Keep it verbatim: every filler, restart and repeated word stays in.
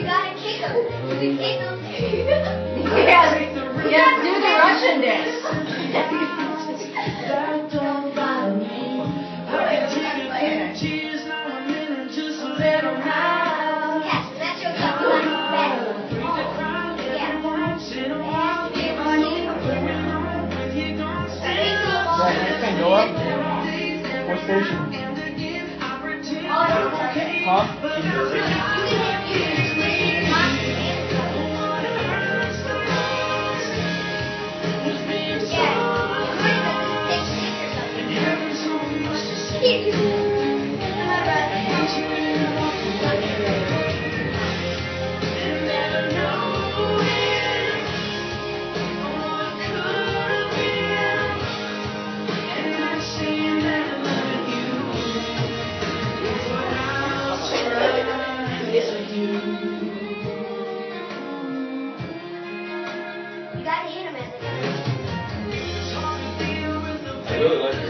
gotta kick him. You kick him. Yeah, yeah, do the Russian dance. Go up. What station? Huh? You gotta hit him as I really like